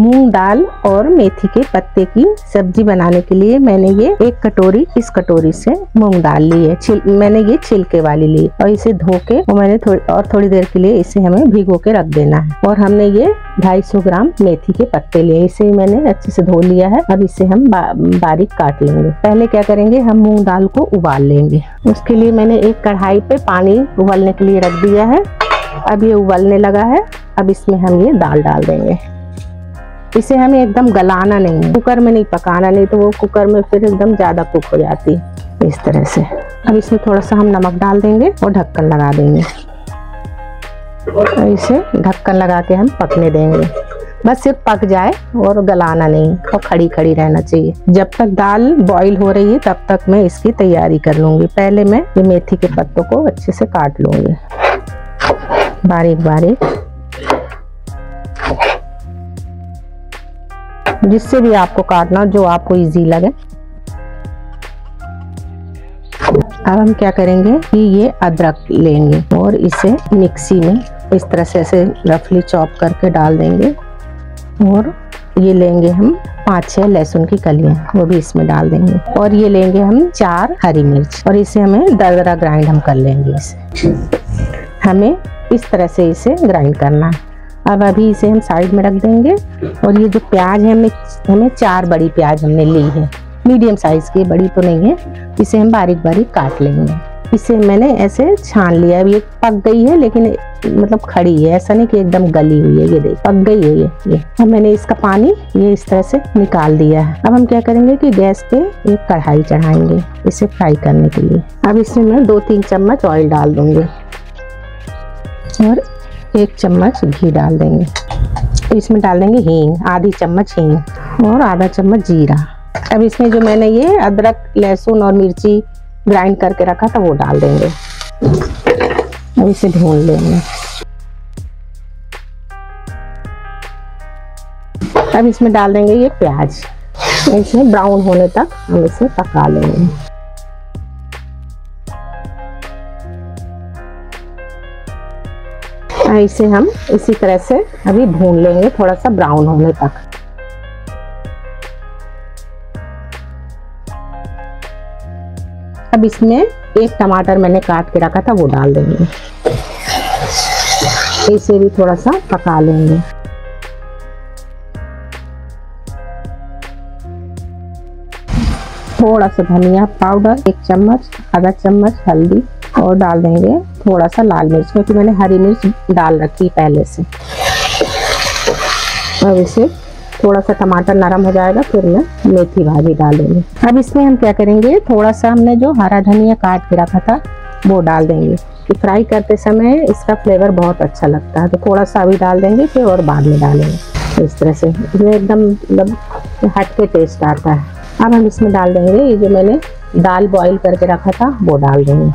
मूंग दाल और मेथी के पत्ते की सब्जी बनाने के लिए मैंने ये 1 कटोरी, इस कटोरी से मूंग दाल ली है। मैंने ये छिलके वाली ली और इसे धो के और मैंने थोड़ी देर के लिए इसे हमें भिगो के रख देना है। और हमने ये 250 ग्राम मेथी के पत्ते लिए, इसे मैंने अच्छे से धो लिया है। अब इसे हम बारीक काट लेंगे। पहले क्या करेंगे, हम मूंग दाल को उबाल लेंगे। उसके लिए मैंने एक कढ़ाई पे पानी उबलने के लिए रख दिया है। अब ये उबलने लगा है। अब इसमें हम ये दाल डाल देंगे। इसे हमें एकदम गलाना नहीं है, कुकर में नहीं पकाना, नहीं तो वो कुकर में फिर एकदम ज्यादा कुक हो जाती है। इस तरह से अब इसमें थोड़ा सा हम नमक डाल देंगे और ढक्कन लगा देंगे। इसे ढक्कन लगा के हम पकने देंगे। बस सिर्फ पक जाए और गलाना नहीं और खड़ी खड़ी रहना चाहिए। जब तक दाल बॉईल हो रही है तब तक मैं इसकी तैयारी कर लूंगी। पहले मैं ये मेथी के पत्तों को अच्छे से काट लूंगी बारीक बारीक, जिससे भी आपको काटना जो आपको इजी लगे। अब हम क्या करेंगे कि ये अदरक लेंगे और इसे मिक्सी में इस तरह से ऐसे रफली चॉप करके डाल देंगे। और ये लेंगे हम 5-6 लहसुन की कलियां, वो भी इसमें डाल देंगे। और ये लेंगे हम 4 हरी मिर्च और इसे हमें दरदरा ग्राइंड हम कर लेंगे। इसे हमें इस तरह से इसे ग्राइंड करना है। अब अभी इसे हम साइड में रख देंगे। और ये जो प्याज है हमें 4 बड़ी प्याज हमने ली है, मीडियम साइज की, बड़ी तो नहीं है। इसे हम बारीक बारीक काट लेंगे। इसे मैंने ऐसे छान लिया। अब ये पक गई है, लेकिन मतलब खड़ी है, ऐसा नहीं कि एकदम गली हुई है। ये देख पक गई है ये। अब मैंने इसका पानी ये इस तरह से निकाल दिया है। अब हम क्या करेंगे कि गैस पे एक कढ़ाई चढ़ाएंगे इसे फ्राई करने के लिए। अब इसमें मैं 2-3 चम्मच ऑयल डाल दूंगी और 1 चम्मच घी डाल देंगे। इसमें डाल देंगे हींग, आधी चम्मच हींग और आधा चम्मच जीरा। अब इसमें जो मैंने ये अदरक, लहसुन और मिर्ची ग्राइंड करके रखा था वो डाल देंगे। अब इसे भून लेंगे। अब इसमें डाल देंगे ये प्याज, इसे ब्राउन होने तक हम इसे पका लेंगे। इसे हम इसी तरह से अभी भून लेंगे थोड़ा सा ब्राउन होने तक। अब इसमें 1 टमाटर मैंने काट के रखा था वो डाल देंगे। इसे भी थोड़ा सा पका लेंगे। थोड़ा सा धनिया पाउडर 1 चम्मच, आधा चम्मच हल्दी और डाल देंगे थोड़ा सा लाल मिर्च, क्योंकि मैंने हरी मिर्च डाल रखी पहले से। अब इसे थोड़ा सा टमाटर नरम हो जाएगा फिर मैं मेथी भाजी डालेंगे। अब इसमें हम क्या करेंगे, थोड़ा सा हमने जो हरा धनिया काट के रखा था वो डाल देंगे। कि फ्राई करते समय इसका फ्लेवर बहुत अच्छा लगता है, तो थोड़ा सा अभी डाल देंगे फिर और बाद में डालेंगे। इस तरह से इसमें एकदम मतलब हट के टेस्ट आता है। अब हम इसमें डाल देंगे ये जो मैंने दाल बॉईल करके रखा था वो डाल देंगे।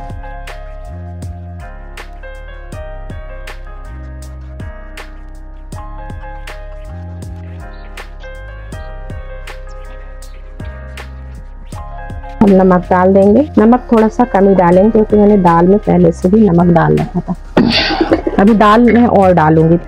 हम नमक डाल देंगे। नमक थोड़ा सा कम ही डालेंगे क्योंकि मैंने दाल में पहले से भी नमक डाल रखा था। अभी दाल में और डालूंगी।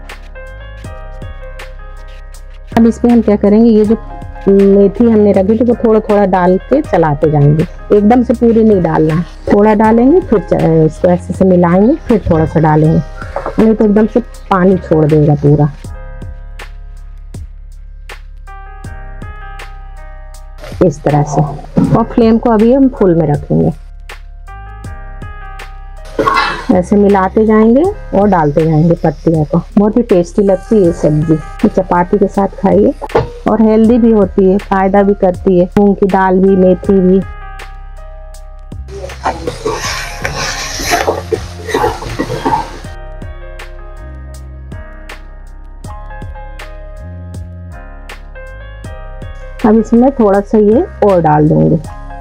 अब इसमें हम क्या करेंगे, ये जो मेथी हमने रखी थी वो थोड़ा थोड़ा डाल के चलाते जाएंगे। एकदम से पूरी नहीं डालना है, थोड़ा डालेंगे फिर इसको ऐसे से मिलाएंगे फिर थोड़ा सा डालेंगे, नहीं तो एकदम से पानी छोड़ देगा पूरा। इस तरह से। और फ्लेम को अभी हम फुल में रखेंगे। ऐसे मिलाते जाएंगे और डालते जाएंगे पत्तियों को। बहुत ही टेस्टी लगती है सब्जी, चपाती के साथ खाइए और हेल्दी भी होती है, फायदा भी करती है। मूंग की दाल भी, मेथी भी। अब इसमें थोड़ा सा ये और डाल देंगे।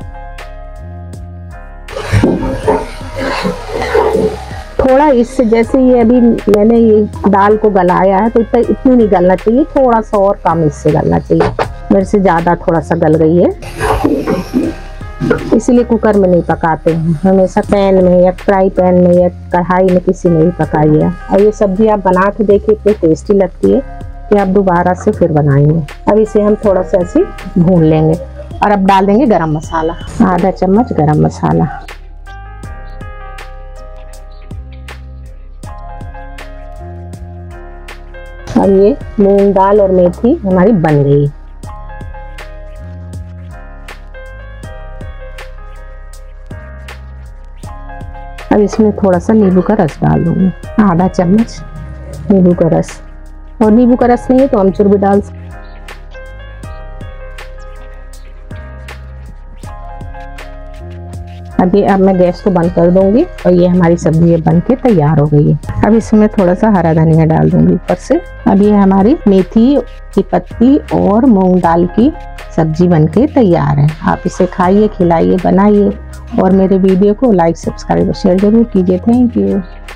थोड़ा इससे, जैसे ये अभी मैंने ये दाल को गलाया है तो इतनी नहीं गलना चाहिए, थोड़ा सा और कम इससे गलना चाहिए। मेरे से ज़्यादा थोड़ा सा गल गई है, इसीलिए कुकर में नहीं पकाते हैं, हमेशा पैन में या फ्राई पैन में या कढ़ाई में किसी में भी पकाइए। और ये सब्जी आप बना के देखिए, इतनी टेस्टी लगती है। कि आप दोबारा से फिर बनाएंगे। अब इसे हम थोड़ा सा ऐसे भून लेंगे और अब डाल देंगे गरम मसाला, आधा चम्मच गरम मसाला। अब ये मूंग दाल और मेथी हमारी बन गई। अब इसमें थोड़ा सा नींबू का रस डाल दूंगी, आधा चम्मच नींबू का रस, और नींबू का रस नहीं है तो अमचूर भी डाल सकते। अब मैं गैस को बंद कर दूंगी और ये हमारी सब्जी बन के तैयार हो गई है। अब इसमें थोड़ा सा हरा धनिया डाल दूंगी ऊपर से। अब ये हमारी मेथी की पत्ती और मूंग दाल की सब्जी बन के तैयार है। आप इसे खाइए, खिलाइए, बनाइए और मेरे वीडियो को लाइक, सब्सक्राइब और शेयर जरूर कीजिए। Thank you.